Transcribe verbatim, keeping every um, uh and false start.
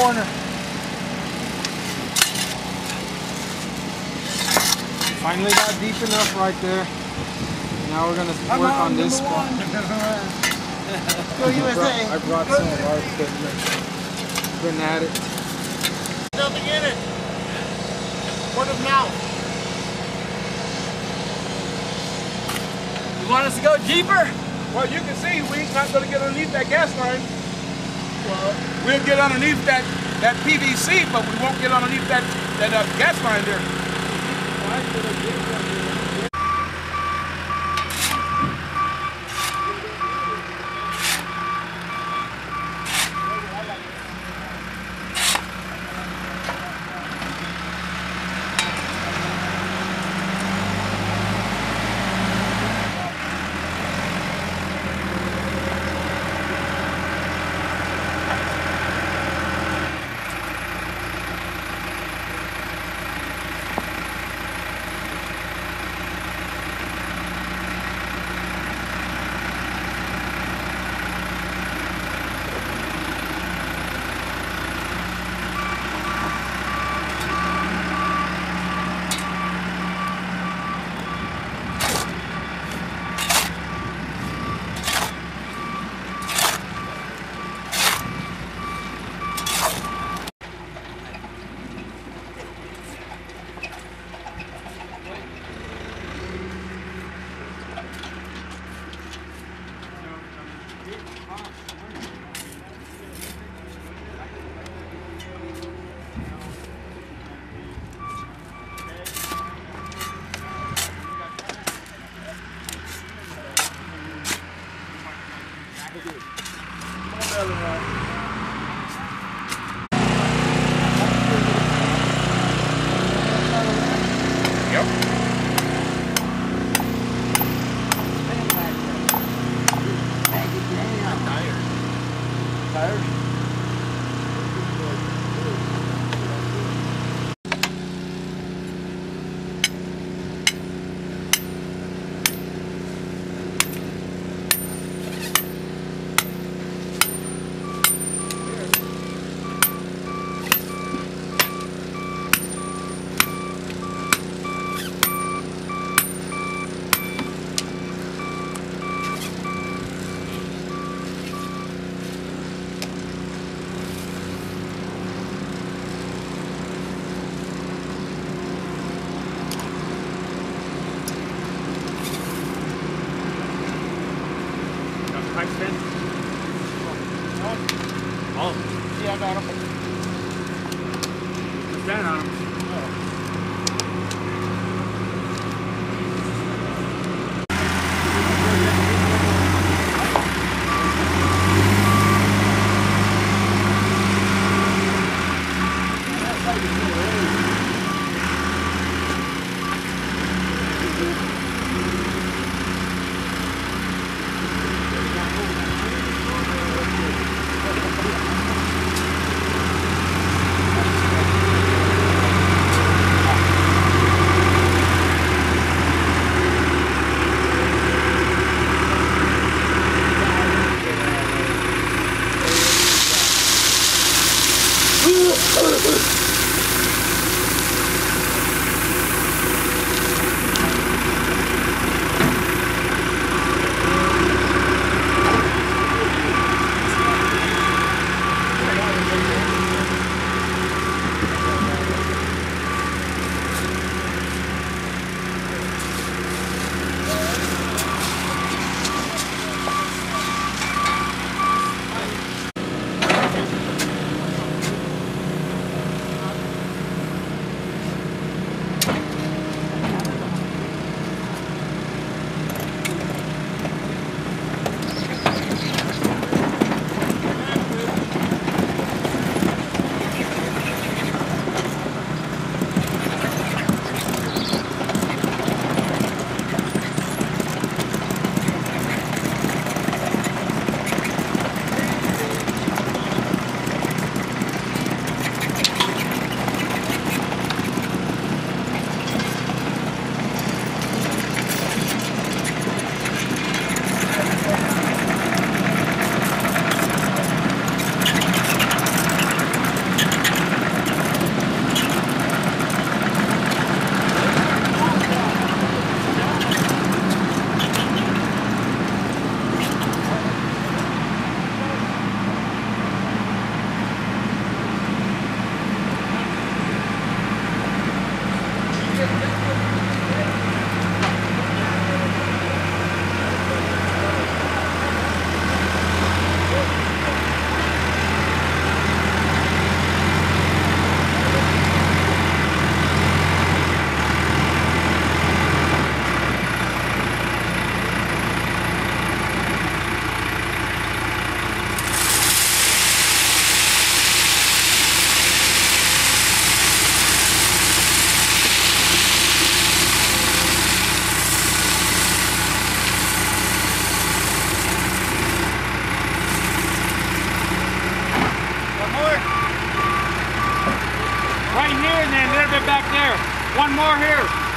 corner. Finally got deep enough right there. Now we're gonna I'm work on, on this spot. Go U S A. I brought some of our equipment. Been at it. Nothing in it. Word of mouth. You want us to go deeper? Well, you can see we're not going to get underneath that gas line. Well, we'll get underneath that, that P V C, but we won't get underneath that, that uh, gas line there. Oh. Yeah, I got him. Stand on him. and then a little bit back there. One more here.